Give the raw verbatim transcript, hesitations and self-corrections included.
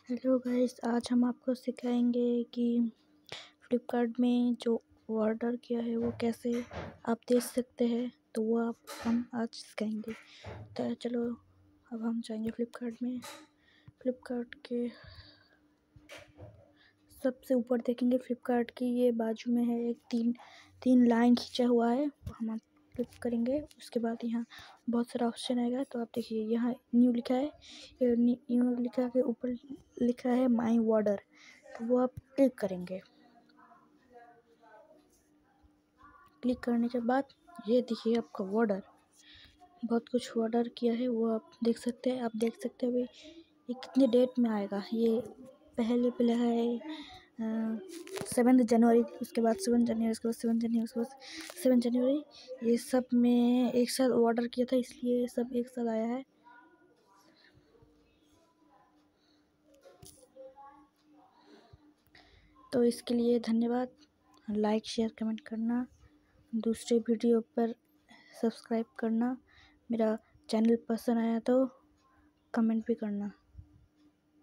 Hello guys, आज हम आपको सिखाएंगे कि फ्लिपकार्ट में जो ऑर्डर किया है वो कैसे आप देख सकते हैं। तो वो आप हम आज सिखाएंगे। तो चलो अब हम जाएंगे फ्लिपकार्ट में। फ्लिपकार्ट के सबसे ऊपर देखेंगे, फ्लिपकार्ट की ये बाजू में है एक तीन तीन लाइन खींचा हुआ है, हम क्लिक करेंगे। उसके बाद यहाँ बहुत सारा ऑप्शन आएगा। तो आप देखिए यहाँ न्यू लिखा है, ये न्यू लिखा के ऊपर लिखा है माई ऑर्डर। तो वो आप क्लिक करेंगे। क्लिक करने के बाद ये देखिए आपका ऑर्डर, बहुत कुछ ऑर्डर किया है वो आप देख सकते हैं। आप देख सकते हैं ये कितने डेट में आएगा। ये पहले पहले है सेवन जनवरी, उसके बाद सेवन जनवरी, उसके बाद सेवन जनवरी, उसके बाद सेवन जनवरी। ये सब में एक साथ ऑर्डर किया था, इसलिए सब एक साथ आया है। तो इसके लिए धन्यवाद। लाइक शेयर कमेंट करना, दूसरे वीडियो पर सब्सक्राइब करना। मेरा चैनल पसंद आया तो कमेंट भी करना।